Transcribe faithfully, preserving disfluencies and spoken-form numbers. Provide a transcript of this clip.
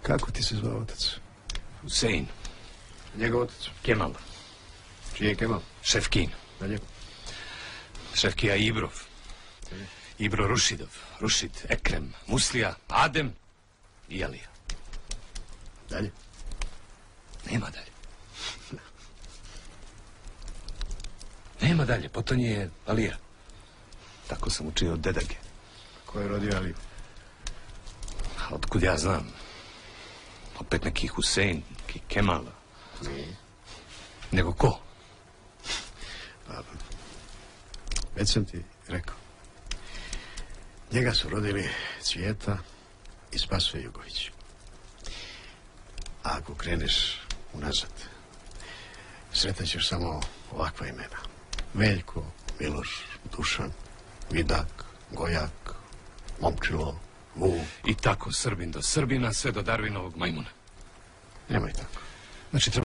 Kako ti se zvao otac? Husein. Njegov otac? Kemal. Čiji je Kemal? Šefkin. Dalje? Šefkija Ibrov. Ibro Rušidov. Rušid, Ekrem, Muslija, Adem i Alija. Dalje? Nema dalje. Nema dalje, potonje je Alija. Tako sam učio od dedage. Ko je rodio Aliju? A otkud ja znam? Opet neki Husein, neki Kemal. Nije. Nego ko? Pa, već sam ti rekao. Njega su rodili Cvijeta i Spasoje Jugović. A ako kreneš unazad, sretaćeš samo ovakva imena. Veljko, Miloš, Dušan, Vidak, Gojak, Momčilo, Vuk. I tako Srbin do Srbina, sve do Darwinovog majmuna. Nemoj tako. Znači, treba